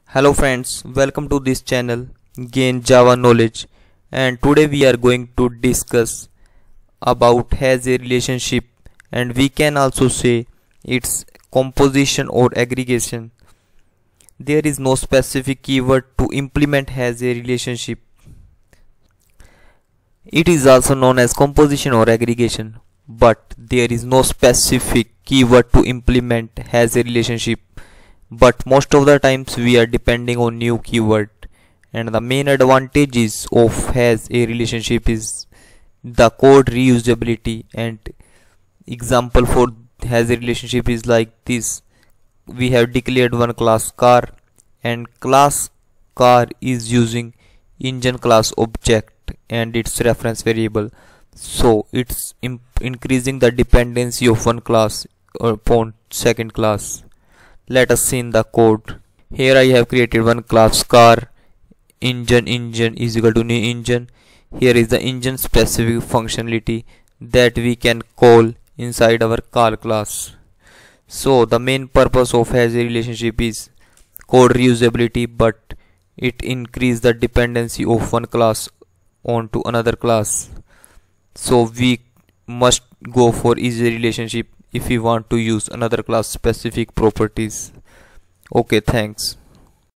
Hello friends, welcome to this channel Gain Java Knowledge, and today we are going to discuss about has a relationship, and we can also say its composition or aggregation. There is no specific keyword to implement has a relationship. It is also known as composition or aggregation, but there is no specific keyword to implement has a relationship. But most of the times we are depending on new keyword, and the main advantages of has a relationship is the code reusability. And example for has a relationship is like this: we have declared one class car, and class car is using engine class object and its reference variable, so it's increasing the dependency of one class upon second class. Let us see in the code. Here I have created one class car. Engine is equal to new engine. Here is the engine specific functionality that we can call inside our car class. So the main purpose of has a relationship is code reusability, but it increases the dependency of one class onto another class. So we must go for easy relationship if we want to use another class specific properties. Okay, thanks.